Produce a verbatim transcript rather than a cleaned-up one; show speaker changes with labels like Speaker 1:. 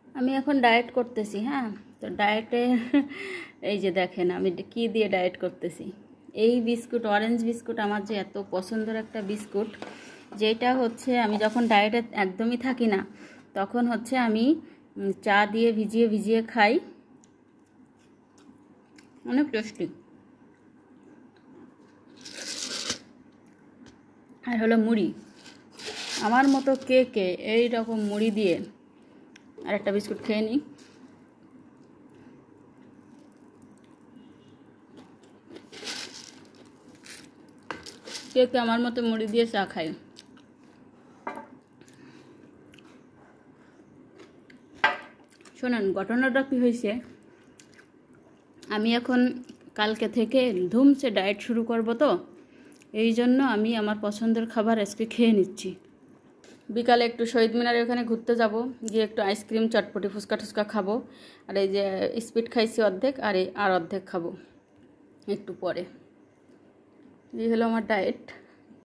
Speaker 1: আমি এখন ডায়েট করতেছি। হ্যাঁ, তো ডায়েটে এই যে দেখেন আমি কি দিয়ে ডায়েট করতেছি। এই বিস্কুট, অরেঞ্জ বিস্কুট আমার যে এত পছন্দের একটা বিস্কুট, যেটা হচ্ছে আমি যখন ডায়েটে একদমই থাকি না তখন হচ্ছে আমি চা দিয়ে ভিজিয়ে ভিজিয়ে খাই, অনেক টেস্টি। আর হলো মুড়ি, আমার মতো কে কে এই রকম মুড়ি দিয়ে আর একটা বিস্কুট খেয়ে নিই। কে কে আমার মতো মুড়ি দিয়ে চা খায়। শোনেন, ঘটনাটা কী হয়েছে, আমি এখন কালকে থেকে ধুমসে ডায়েট শুরু করব, তো এই জন্য আমি আমার পছন্দের খাবার আজকে খেয়ে নিচ্ছি। বিকালে একটু শহীদ মিনারের ওখানে ঘুরতে যাব, গিয়ে একটু আইসক্রিম, চটপটি, ফুচকা টুচকা খাবো। আর এই যে স্পিড খাইছি অর্ধেক, আর এই আর অর্ধেক খাবো একটু পরে। এই হলো আমার ডায়েট।